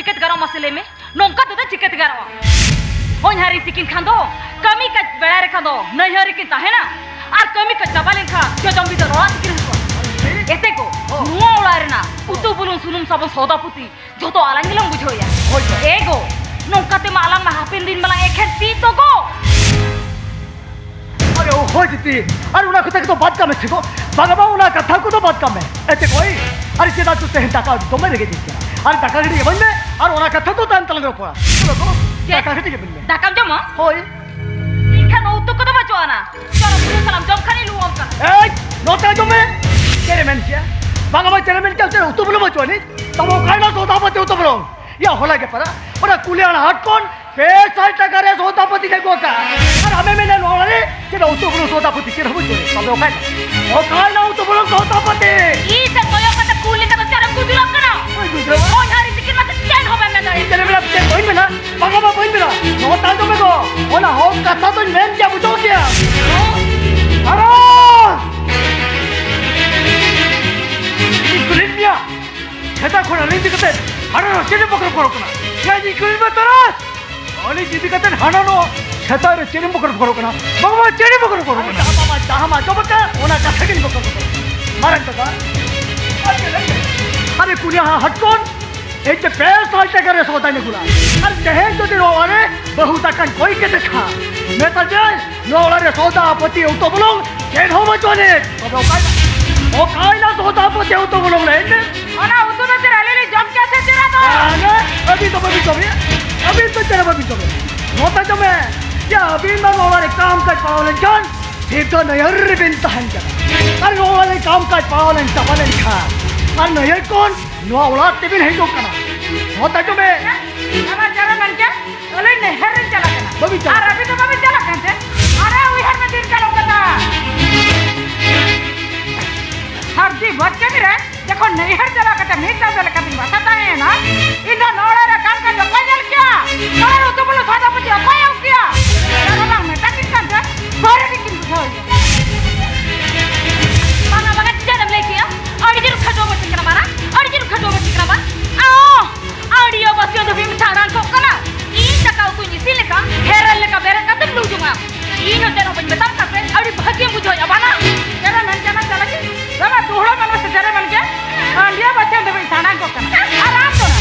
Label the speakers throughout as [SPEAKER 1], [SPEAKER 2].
[SPEAKER 1] चिकेट गारो मसले में नोंका तो चिकेट गारो होन हारी तिकिन खांदो कमी का बेड़ा रे खांदो नहीं हरी किन ताहेना और कमी का चाबालेन खा जो जंबी तो रोआ तिकिन हो एते को नुआ उड़ारेना उतु बुलुन सुनुम सब सौदापुती जो तो आलांगिलम बुझोया एगो नोंका ते मालांग मा हापिन दिन मला एखेन ती तो गो
[SPEAKER 2] अरे ओ हो जिती अरे उना कथा तो बात का में छको भगवा उना कथा को तो बात का में एते कोई अरे सीधा तू ते टाका तो मैं लगे दिया अरे टाका गडी के बंदे और उना कथा तो तान तलंग पड़ा चलो को टाका गडी के बंदे
[SPEAKER 1] टाका जमा
[SPEAKER 2] होय
[SPEAKER 1] इखा नो तो कदा बचवाना चलो पुलिस सलाम जम खानी लुम का
[SPEAKER 2] ए नोटा जो में तेरे में क्या भगवा तेरे में क्या तेरे तो बोलो बचवानी तब वो कायना सोदापति तो बोलो या होला के परा और कुलियाना हट कौन पैसा टाका रे सोदापति के गोका और हमें मैंने नोड़े कि तो बोलो सोदापति के रहो जोरे तब वो कायना तो बोलो सोदापति
[SPEAKER 1] ई से कोयो का कुली का चरम गुजरो करा ओ यारी तिकिन मत चैन होबे में नहीं
[SPEAKER 2] तेरे मेरा ते कोई में ना भगवा कोई में ना नोटा जो में को ओना हो कथा तो मैं क्या बुझो क्या अरे कुलिया छता खोना नहीं दिखते अरे चेने पकड़ पड़ो कना क्या जी कुल में तरस ओली जी दिखते हाना नो छता रे चेने पकड़ पड़ो कना भगवा चेने पकड़ पड़ो कना मामा जो बका ओना कथा के पकड़ पड़ो मारन तो अरे कुलिया हट कौन एक पैसा टकर सोता ने गुला अरे दहेज तो दिन वाले बहुत अकन कोई के देखा मैं तो जान नोला रे सोता पति तो बोलो चेन हो बचोने ओ कायना सोता पति तो बोलो ले
[SPEAKER 1] ओना उतो में तेरा ले जम कैसे तेरा तो
[SPEAKER 2] अभी तो मैं भी अभी तो तेरा भी तो नोता जो मैं क्या अभी मैं नोला रे काम कर पावले जान फिर तो नयर बिनता है अरे नोला रे काम कर पावले चावले खा अरे नयर कौन नो औलाद ते भी नहीं तो कना होता जो मैं
[SPEAKER 1] अब चला मन के ओले नहर चला कना
[SPEAKER 2] बबी चला
[SPEAKER 1] अरे अभी तो बबी चला कहते अरे उहर में दिन का लोकता हर दी बच के रे देखो नहर चला कहते मीठा चला कहते बताता है ना इन नोड़ा रे काम का जो कोयल क्या अरे तो बोलो सादा पति कोई हो क्या अरे ना मैं तक किन कहते सारे भी किन बुझाओ माना बगा जन्म लेके आ और जिन खजो मत करना मारा और जिन खजो मत करना मार आओ ऑडियो बसियो तो बिम छाड़ान को कना ई तकाउ तू निसी लेका हेरल लेका बेरन का तब लूजूंगा ई न तेरा बन बता सकते और भाग्य बुझो या बाना तेरा मन जाना चला के बाबा तोहड़ा मन से जरे बन के ऑडियो बसियो तो बिम छाड़ान को कना आराम तो ना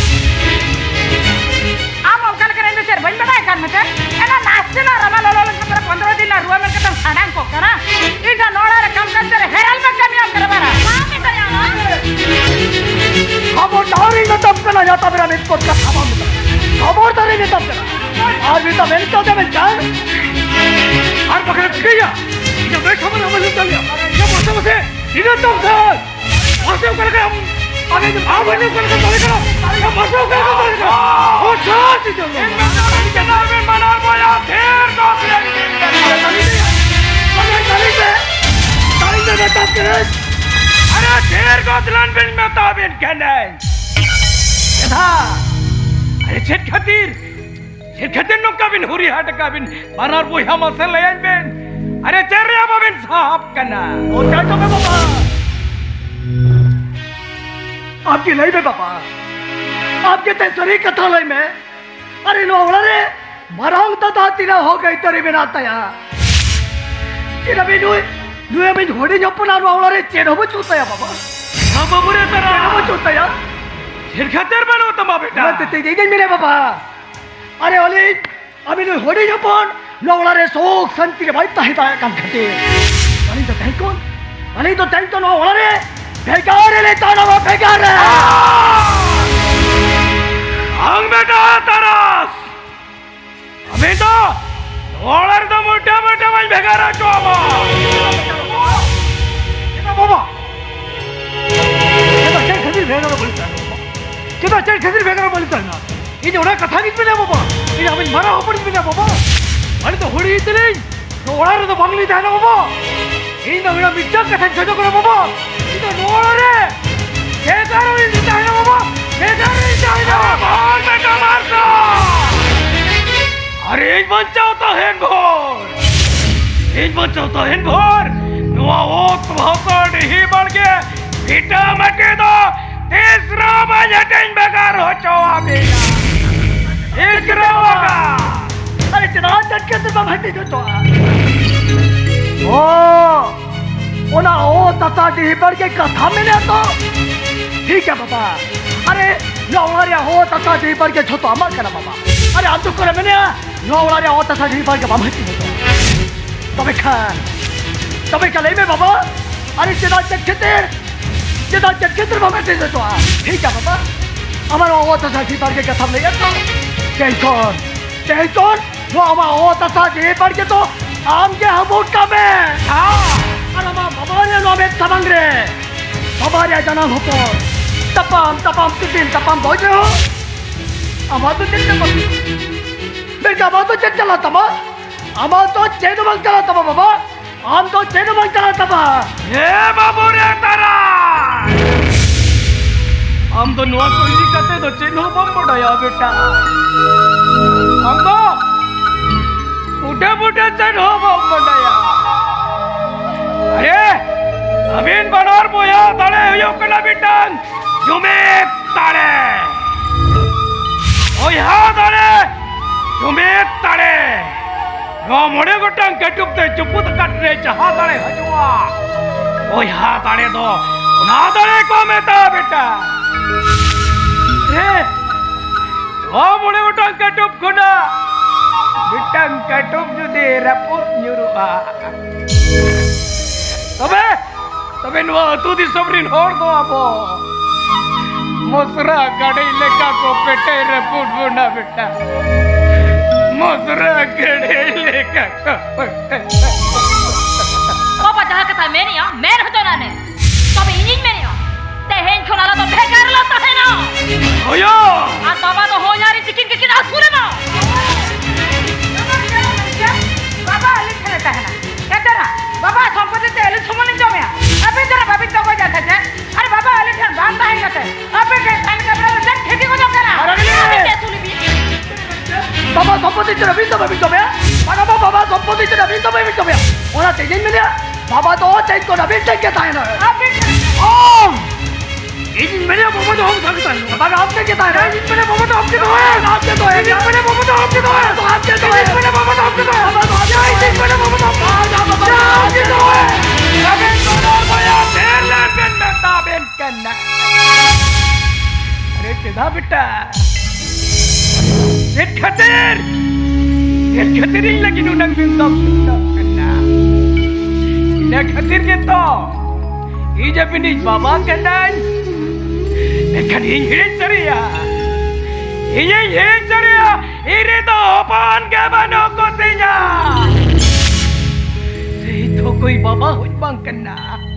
[SPEAKER 1] आम कल करे ने सर बन बता कर मत एना नाचते ना रमा लोलो पर 15 दिन ना रुआ में के तम छाड़ान को कना ई का नोड़ा रे काम कर तेरे हेरल में कमी हम करवारा हां में कर आवा
[SPEAKER 2] खबरदारी न तब करना जाता मेरा मित्र का खबर खबरदारी न तब करना आज भी तो मैंने तो मैं जान और पकड़ गया जब मैं खबर हमें चल गया ये बसे इधर तुम सर बसे करके हम आगे जो भाव बने करके चले करो ये बसे करके चले करो ओ साथ ही चलो इन जनाब में मनार बोया फिर तो ताली से तब करे अरे ढेर गोदलान बिन में ताबिन कहने यथा अरे छेद खातिर नुक्का बिन हुरी हाट का बिन मनार वो हम असल ले बिन अरे तेरे अब बिन साहब करना ओ चाचो में बाबा आपकी नहीं में बाबा आपके तेसरी कथा लई में अरे नोड़ा रे मरांग तो तीना हो गई तेरी बिना तया तेरा भी नुए में घोड़ी जपना नोड़ा रे चेन हो चूता या बाबा हां बाबू रे तेरा हो चूता या फिर खतर बनो तमा बेटा मैं ते दे मेरे बाबा अरे ओले अभी नु घोड़ी जपन नोड़ा रे सोख संति के भाई ताही ताया काम खते अली तो तई कौन अली तो तई तो नोड़ा रे बेकार ले ताना वो बेकार है आंग बेटा तरस अबे तो नोड़ा तो मोटा मोटा मन बेकार है तो बाबा kita cek khazir bhega bolita kita cek khazir bhega bolita na ini orang kata ni punya bapa ini kami marah apa ni punya bapa ani to hori itu ni to orang itu bangli dah na bapa ini to orang bijak kata jodoh kena bapa itu orang re begar ini dah na bapa begar ini dah na bapa begar marka अरे इन बच्चों तो हिंदोर नुआ वो तुम्हारा नहीं बढ़ गया इटा मटे दो तीसरा बजट इन बेकार हो चुका है अरे चला चटके से बमहटी जो तो ओना ओ तता दी पर के कथा में ले तो ठीक है बाबा अरे नौवारिया हो तता दी पर के छोटो अमर करा बाबा अरे हम तो करे मैंने नौवारिया हो तता दी पर के बमहटी जो तबे कले में बाबा अरे चला चटके बमहटी जो तो ठीक है बाबा हमारा ओ तता दी पर के कथा में ले तो टेंशन वो हमारा ओ तता दी पर के तो आम के हमूट का में अरे बाबा ने नो में तबंग रे बाबा रे जाना हो तो तपम तिन तपम बोझे हो आवाज तो चल मेरे आवाज तो चला तबा आवाज तो चेनो बंग चला तबा बाबा हम तो चेनो बंग चला तबा
[SPEAKER 3] ये बाबू रे तारा हम तो नुआ कोई नहीं करते तो चेनो बंग बढ़ाया बेटा हम तो बुढ़े चेनो बंग बढ़ाया अरे अमीन बनोर बोया ताले यो कला बिटन जुमेक ताले ओ यहाँ ताले जुमेक ताले नो मोड़े गोटंग कटुप ते चुपुत कट रे जहाँ ताले हजवा ओ यहाँ ताले तो उना ताले को में ता बेटा रे नो मोड़े गोटंग कटुप खुना बिटंग कटुप जुदे रपुत nyuruh तबे नुआ तू दी सबरिन होड़ दो आपो मोसरा गाड़ी लेका को पेटे रे पुट बुना बेटा मोसरा गाड़ी लेका को
[SPEAKER 1] बाबा जहाँ कथा मैं नहीं आ मैं रहता ना ने तबे इंजिन में नहीं आ ते हें खोला तो बेकार लाता है ना
[SPEAKER 3] ओयो
[SPEAKER 1] आ बाबा तो हो यारी चिकन के किनारे सुने ना बाबा लिख लेता है ना कहते ना बाबा संपत्ति ते एले सुमन जमे अबे जरा भाभी तो को जाता है अरे बाबा एले ठन बांधा है कहते अबे के खान का बड़ा जन खेती को जो करा अरे के सुनी भी
[SPEAKER 2] बाबा संपत्ति ते रवि तो भाभी जमे बाबा संपत्ति ते रवि तो भाभी जमे ओना तेजन में बाबा तो चैन को रवि चैन के ताए ना
[SPEAKER 1] अबे
[SPEAKER 2] ओ इंजन में बाबा तो हम सकता है बाबा आपके के ताए इंजन में बाबा तो आपके तो है आपके तो है इंजन में बाबा तो आपके तो है तो आपके तो है इंजन में बाबा तो आपके तो है बाबा तो इंजन में बाबा तो आपके तो है
[SPEAKER 3] अबे तो भैया देर लगन में ताबेन करना अरे चिदा बेटा ये खतिर लगी नु नंग बिंदो करना इन्हें खतिर के तो ये जब इन्हीं बाबा कहता है लेकिन ये चरिया ये तो पान के बनो को तेजा सही तो कोई बाबा हुई बांग करना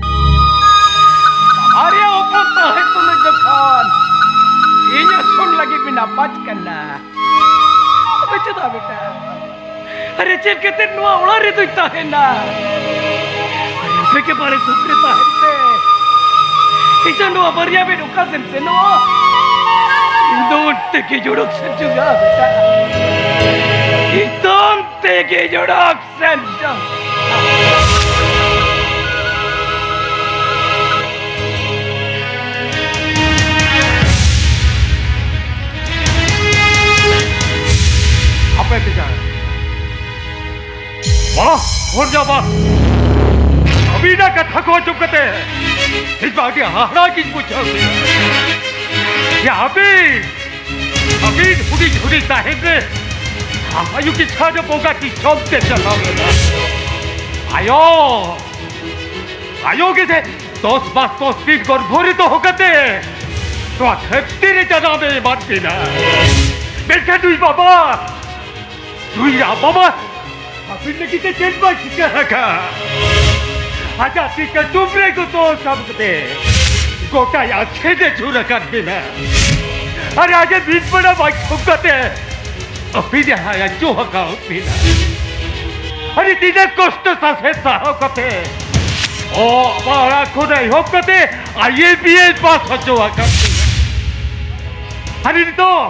[SPEAKER 3] हमारे ऊपर तो है तुम्हें जखान ये सुन लगी बिना बच करना बचता बेटा अरे चल के तेरे नुआ उड़ा रे तो इतना है ना अरे के बारे सुनता है पे इसे नुआ बरिया में रुका से नुआ इंदों तेरे जोड़ों से जुड़ा बेटा इंदों तेरे जोड़ों से जुड़ा आपे जा वाह और जा वाह अभी ना कथा को चुपकते हैं इस बात की हारा की पूछा यहाँ पे अभी झूठी साहिब ने आयु की छा जो पोगा की चौक से चला आयो के थे दोस्त बात तो स्पीड कर भोरी तो होकते तो तेरे चना में बात की ना बेटा तू बाबा अभी ने कितने चेंज बात क्या रखा आजा तिका टुमरे को तो सब दे गोटा या छेदे छुरा कर बिना अरे आगे बीच बड़ा बाइक ठुकते अभी यहाँ या जो हका बिना अरे तीने कष्ट सासे साहो कते ओ बड़ा खुदा ही होकते IAPS पास हो जो हका अरे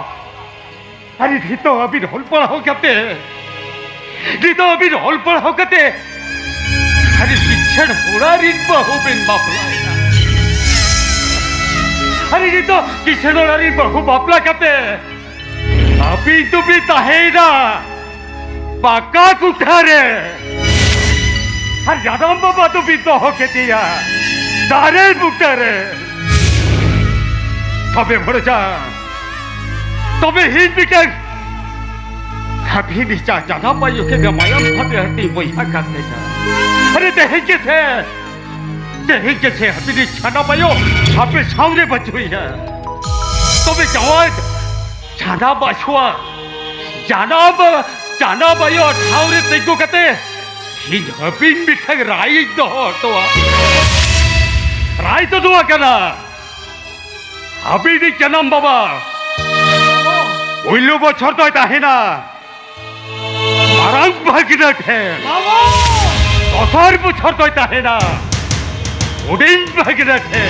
[SPEAKER 3] तो अभी रोल पर हो कते तो अभी रोल पर हो कते अरे शिक्षण होड़ा रिन बहु बिन बापला अरे तो किशन होड़ा रिन बहु बापला कते अभी तो भी तहेना पक्का कुठारे हर यादव बाबा तो भी तो हो के दिया दारे बुटारे तबे भर जा तबे ही बिकर अभी नीचा जाना पायो के गमायम भाते हती वही करते जा अरे देखेंगे से अभी नीचा ना पायो अभी सामने बचुई है तबे जवान जाना बचुआ जाना पायो सामने तेको कहते ही अभी मिठक राई तो दुआ करना अभी नी जन्म बाबा उल्लू बछर तो है ना मारांग भागीरथ है दसर बछर तो है ना उदिन भागीरथ है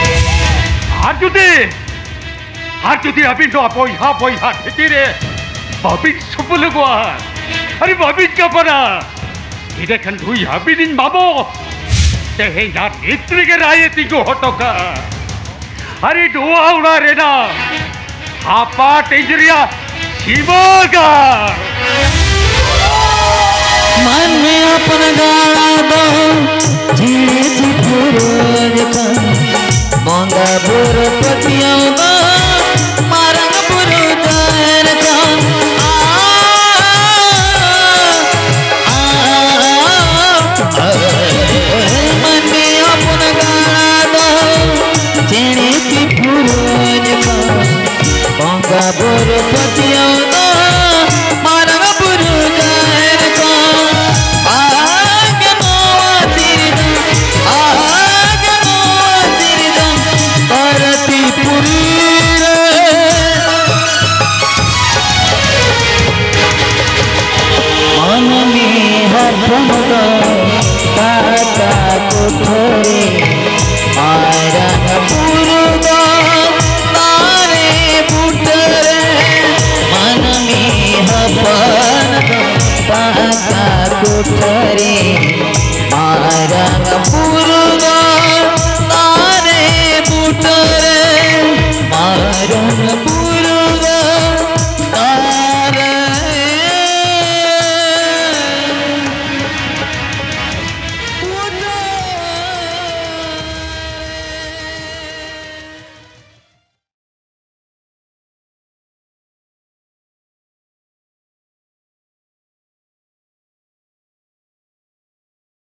[SPEAKER 3] আর যদি আমি তো পয়সা খেতে রে বাবিন সফল গোয়া আরে বাবিন কাপড়া দেখেন তুই হাবিদিন বাবো দেহে না নেত্রীকে রায়ে তিগো হটকা আরে ডোয়া উড়া রে না আপা টেজরিয়া শিবगा
[SPEAKER 4] मन में अपन गाड़ा दो झीणे झिठुरो का मोंगा बोर पतिया